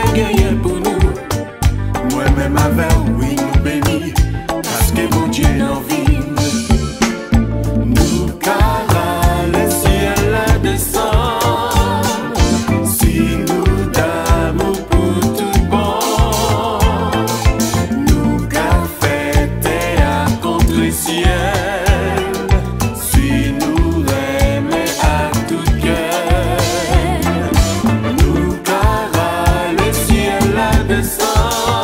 gagné pour nous. Moi-même avec oui nous bénis, parce que mon Dieu n'en vit. Nous cara le ciel la descend, si nous d'amour pour tout bon. Nous qu'a fait à contre ciel, si nous aimons à tout cœur. Nous cara le ciel la descend.